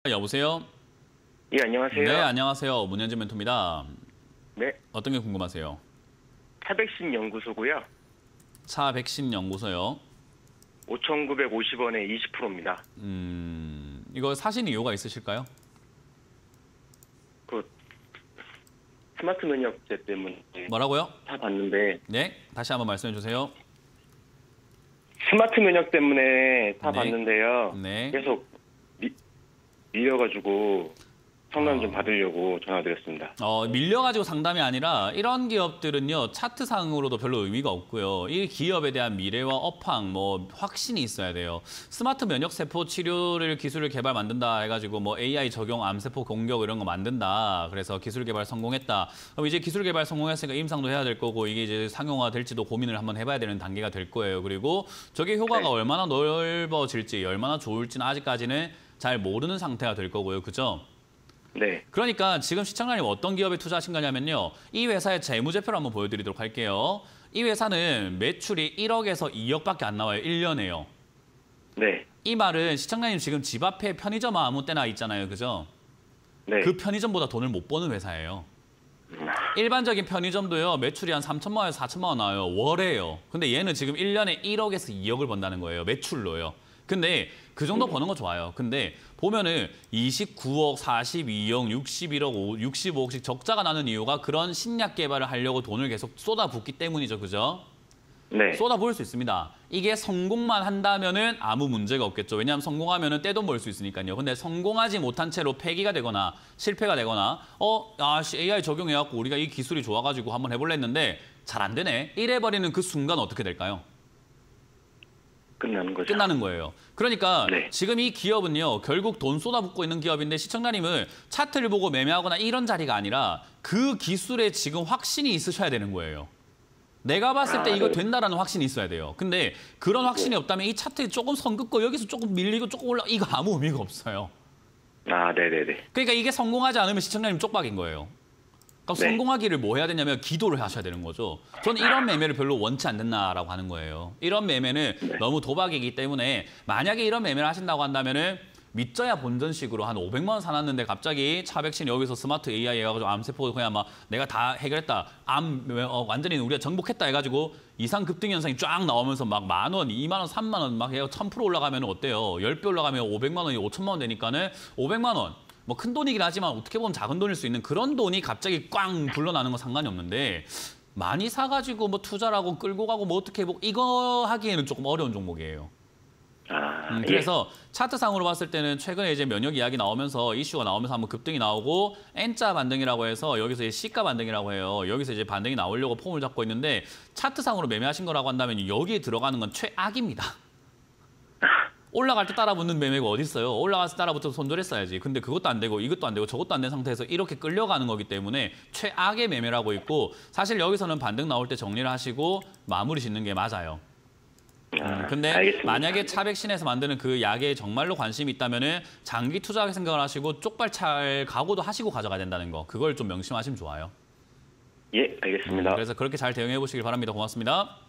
여보세요? 예, 안녕하세요. 네, 안녕하세요. 문현진 멘토입니다. 네, 어떤 게 궁금하세요? 차백신 연구소고요. 차 백신 연구소요. 5,950원에 20%입니다. 이거 사신 이유가 있으실까요? 그 스마트 면역제 때문에 뭐라고요? 사 봤는데 네, 다시 한번 말씀해 주세요. 스마트 면역 때문에 사 네. 봤는데요. 네. 계속 밀려가지고 상담 좀 받으려고 전화드렸습니다. 밀려가지고 상담이 아니라 이런 기업들은요, 차트상으로도 별로 의미가 없고요. 이 기업에 대한 미래와 업황, 확신이 있어야 돼요. 스마트 면역세포 치료를 기술을 개발 만든다 해가지고 AI 적용 암세포 공격 이런 거 만든다. 그래서 기술 개발 성공했다. 그럼 이제 기술 개발 성공했으니까 임상도 해야 될 거고 이게 이제 상용화 될지도 고민을 한번 해봐야 되는 단계가 될 거예요. 그리고 저게 효과가 네. 얼마나 넓어질지, 얼마나 좋을지는 아직까지는 잘 모르는 상태가 될 거고요. 그죠? 네, 그러니까 지금 시청자님 어떤 기업에 투자하신 거냐면요. 이 회사의 재무제표를 한번 보여드리도록 할게요. 이 회사는 매출이 1억에서 2억밖에 안 나와요. 1년에요. 네, 이 말은 시청자님 지금 집 앞에 편의점 아무 때나 있잖아요. 그죠? 네. 그 편의점보다 돈을 못 버는 회사예요. 일반적인 편의점도요. 매출이 한 3천만 원에서 4천만 원 나와요. 월에요. 근데 얘는 지금 1년에 1억에서 2억을 번다는 거예요. 매출로요. 근데 그 정도 버는 거 좋아요. 근데 보면은 29억, 42억, 61억, 65억씩 적자가 나는 이유가 그런 신약 개발을 하려고 돈을 계속 쏟아붓기 때문이죠. 그죠? 네. 쏟아부을 수 있습니다. 이게 성공만 한다면은 아무 문제가 없겠죠. 왜냐하면 성공하면은 떼돈 벌 수 있으니까요. 근데 성공하지 못한 채로 폐기가 되거나 실패가 되거나 AI 적용해갖고 우리가 이 기술이 좋아가지고 한번 해볼래 했는데 잘 안 되네. 이래버리는 그 순간 어떻게 될까요? 끝나는 거죠. 끝나는 거예요. 그러니까 네. 지금 이 기업은요. 결국 돈 쏟아붓고 있는 기업인데 시청자님은 차트를 보고 매매하거나 이런 자리가 아니라 그 기술에 지금 확신이 있으셔야 되는 거예요. 내가 봤을 때 이거 네. 된다라는 확신이 있어야 돼요. 근데 그런 확신이 없다면 이 차트에 조금 선 긋고 여기서 조금 밀리고 조금 올라 이거 아무 의미가 없어요. 네네네. 그러니까 이게 성공하지 않으면 시청자님 쪽박인 거예요. 그러니까 네. 성공하기를 뭐 해야 되냐면 기도를 하셔야 되는 거죠. 저는 이런 매매를 별로 원치 않는다라고 하는 거예요. 이런 매매는 네. 너무 도박이기 때문에 만약에 이런 매매를 하신다고 한다면은 믿져야 본전식으로 한 500만 원 사놨는데 갑자기 차백신 여기서 스마트 AI 해가지고 암세포 그냥 막 내가 다 해결했다. 완전히 우리가 정복했다 해가지고 이상 급등 현상이 쫙 나오면서 막 10,000원, 20,000원, 30,000원 막 해서 1000% 올라가면 어때요? 10배 올라가면 500만 원이 5천만 원 되니까는 500만 원. 큰 돈이긴 하지만 어떻게 보면 작은 돈일 수 있는 그런 돈이 갑자기 꽝 불러나는 건 상관이 없는데 많이 사가지고 투자를 하고 끌고 가고 어떻게 이거 하기에는 조금 어려운 종목이에요. 그래서 차트상으로 봤을 때는 최근에 이제 면역 이야기 나오면서 이슈가 나오면서 한번 급등이 나오고 N자 반등이라고 해서 여기서 이제 C가 반등이라고 해요. 여기서 이제 반등이 나오려고 폼을 잡고 있는데 차트상으로 매매하신 거라고 한다면 여기에 들어가는 건 최악입니다. 올라갈 때 따라붙는 매매가 어디 있어요? 올라가서 따라붙어서 손절했어야지. 근데 그것도 안 되고 이것도 안 되고 저것도 안 된 상태에서 이렇게 끌려가는 거기 때문에 최악의 매매라고 있고 사실 여기서는 반등 나올 때 정리를 하시고 마무리 짓는 게 맞아요. 근데 알겠습니다. 만약에 차백신에서 만드는 그 약에 정말로 관심이 있다면은 장기 투자 생각을 하시고 쪽발찰 각오도 하시고 가져가야 된다는 거. 그걸 좀 명심하시면 좋아요. 예, 알겠습니다. 그래서 그렇게 잘 대응해 보시길 바랍니다. 고맙습니다.